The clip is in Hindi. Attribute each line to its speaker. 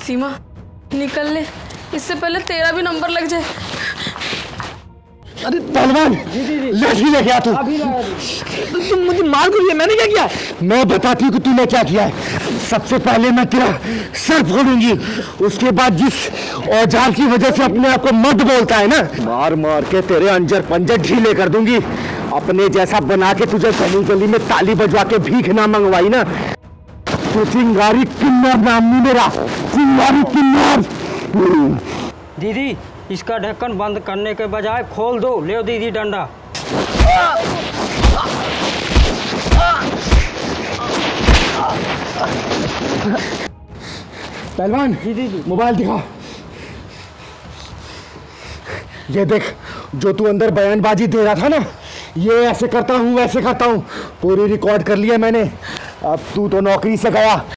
Speaker 1: सीमा निकल ले, इससे पहले तेरा भी नंबर लग जाए।
Speaker 2: अरे पहलवान, लाठी लेके आ तू। तुम मुझे मार क्यों रही है? मैंने क्या किया? मैं बताती हूँ कि तूने क्या किया है। सबसे पहले मैं तेरा सर फोड़ूंगी, उसके बाद जिस औजार की वजह से अपने आप को मर्द बोलता है ना, मार मार के तेरे अंजर पंजर ढीले कर दूंगी। अपने जैसा बना के तुझे गली गली में ताली बजवा के भीख ना मंगवाई ना, तो चिंगारी किन्नर नाम नहीं मेरा, चिंगारी किन्नर।
Speaker 3: दीदी, इसका ढक्कन बंद करने के बजाय खोल दो। ले दीदी डंडा।
Speaker 2: पहलवान,
Speaker 3: दीदी
Speaker 2: मोबाइल दिखा। ये देख, जो तू अंदर बयानबाजी दे रहा था ना, ये ऐसे करता हूँ वैसे करता हूँ, पूरी रिकॉर्ड कर लिया मैंने। अब तू तो नौकरी से गया।